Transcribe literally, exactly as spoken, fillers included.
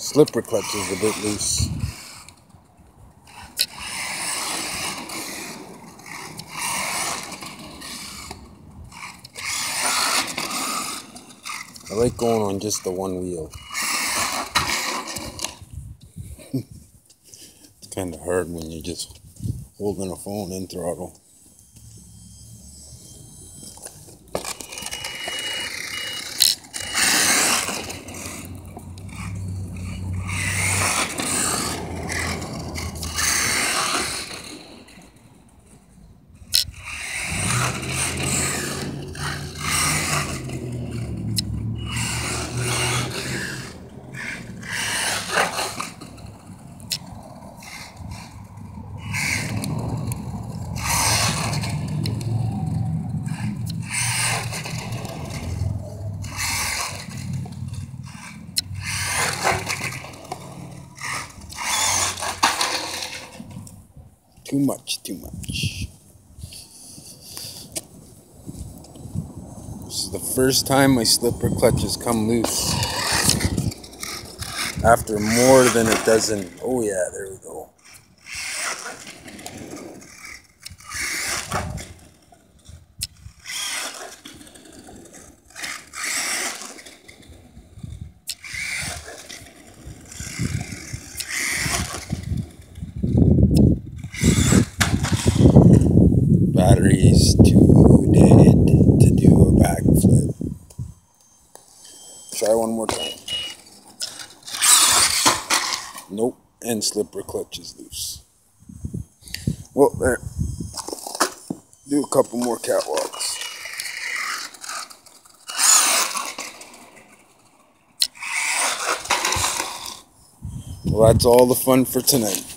Slipper clutch is a bit loose. I like going on just the one wheel. It's kind of hard when you're just holding a phone in throttle. Too much, too much. This is the first time my slipper clutch has come loose. After more than a dozen. Oh yeah, there we go. Battery's too dead to do a backflip. Try one more time. Nope, and slipper clutch is loose. Well, there. Do a couple more catwalks. Well, that's all the fun for tonight.